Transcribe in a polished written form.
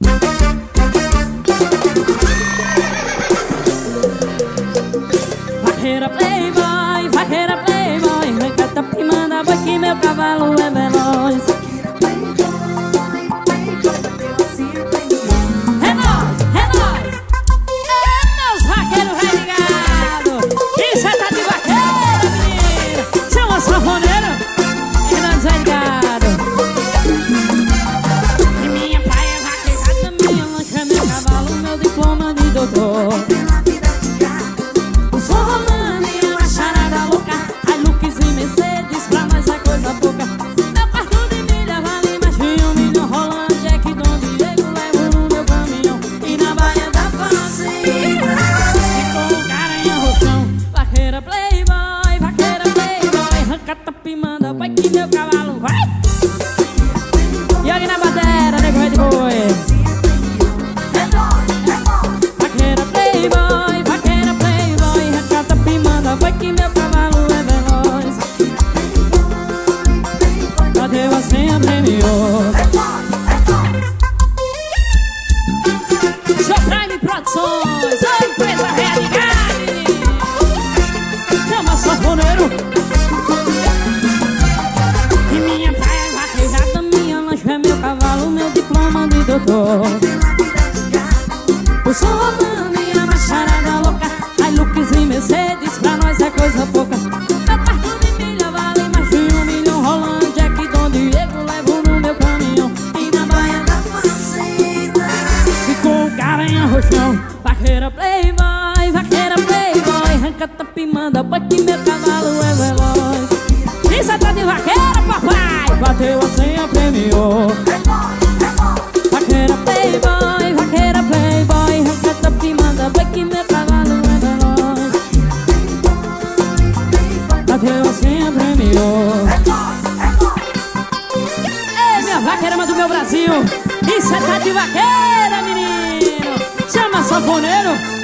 Vaqueira playboy, vaqueira playboy, recata e manda boi que meu cavalo é veloz. É nóis, meus vaqueiros renegados. Isso é tá de vaqueira, menina. Chama sanfoneiro e nós renegados. E minha praia é vaqueirada, minha lancha, meu cavalo, meu diploma de doutor. Manda, vai que meu cavalo vai. E aqui na batera, nego vai de boi. Vaqueira playboy, recata pimanda, vai que meu cavalo é veloz. Bateu a senha, premiou. Show Prime Produções, a empresa realidade. Chama sanfoneiro. Meu diploma de doutor. O som romano e a macharada louca, Hilux e Mercedes, pra nós é coisa pouca. Meu quarto de milha vale mais de 1 milhão. Rolando Jack, Dom Diego, levo no meu caminhão. E na Baía da Fazenda ficou o cara em arrochão. Vaqueira playboy, recata pimanda, boi que meu cavalo é veloz. Isso é tá de vaqueira, papai. Bateu a senha, premiou. Vaqueira playboy, recata pimanda, boi que meu cavalo é veloz. Bateu a senha, premiou. Ei, minha vaqueira do meu Brasil. Isso é tá de vaqueira, menino. Chama sanfoneiro.